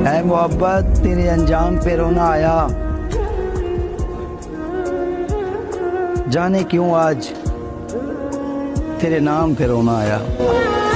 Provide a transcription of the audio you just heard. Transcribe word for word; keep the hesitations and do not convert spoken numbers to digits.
ऐ मोहब्बत तेरे अंजाम पे रोना आया, जाने क्यों आज तेरे नाम पे रोना आया।